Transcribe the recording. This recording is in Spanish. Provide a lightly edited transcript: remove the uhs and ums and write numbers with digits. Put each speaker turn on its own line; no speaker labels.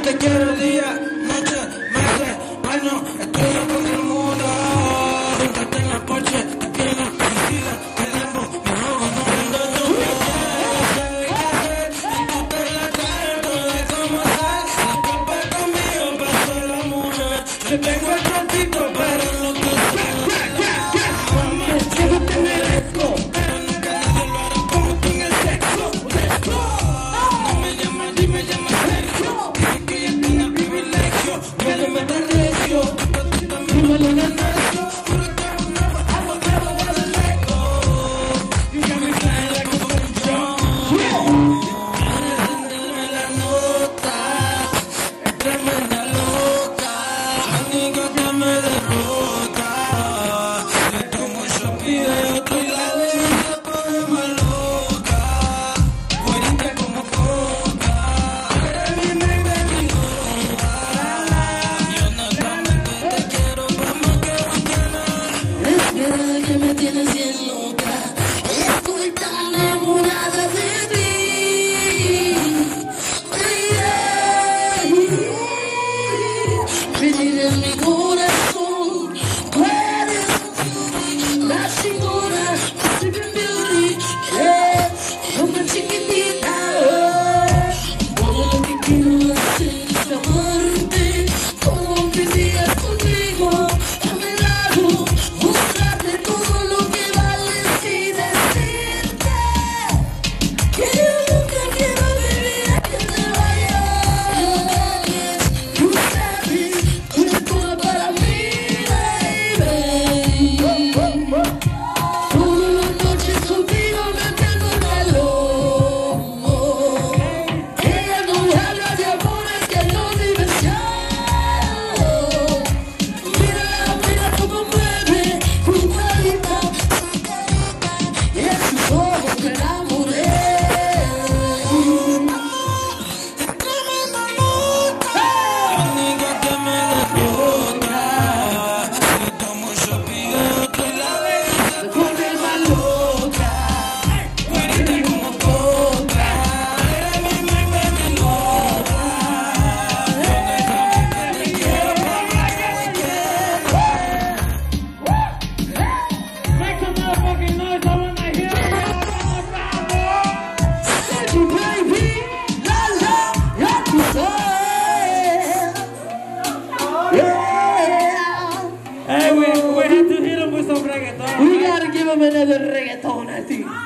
te quiero día, noche, meses, años, estoy loco en el mundo. Júntate en la Porsche, te quiero, suicida, te debo, me ahogo, no me engaño. ¿Sabes qué hacer? Y tú te la traes, no sé cómo hacer. La culpa es conmigo, pasó la mujer. Le tengo el trotito, pero no te sé. Mami, quiero tener esto, pero nunca nadie lo hará como tú en el sexo. No me llamas, ni me llamas Sergio. Dice que ella tiene privilegio, que le mete recio. Tu patita me vale de necio. Juro que es una pasada, pero vale leco. Y ya me cae la confusión. Encenderme la nota, es tremenda loca. Amiga que me derrota. De tu mucho pide, yo estoy la ley, se pone más loca. Fuerita como coca, eres mi negra, mi loca. Y honestamente te quiero más que mañana.
Es verdad que me tienes bien loca. Estoy tan enamorada de ti. Vivir en mi corazón. Tú eres la chingona, my sleeping beauty. Yeah, yo más chiquitita. Todo lo que quiero hacer es amarte. Todos mis días contigo, a mi lado. Mostrarte todo lo que vales y decirte que yo nunca quiero vivir a que te vayas. Tú sabes, tú eres toda para mí, baby. Todas las noches contigo me tengo el calor. Ella no habla de amores, que no diversión. Mira, mira cómo mueve tu carita, y en sus ojos me enamoré.
Tremenda loca, amiga que me derrota. De tu mucho pide, yo estoy la ley, se pone más loca. Fuerita como coca, eres mi negra, mi loca. Y honestamente te quiero más que
Make some motherfucking noise, I wanna hear it.
Baby, baby, la la, ya tú sabes. Yeah.
Hey, we have to hit him with some reggaeton.
We gotta give him another reggaeton, I think.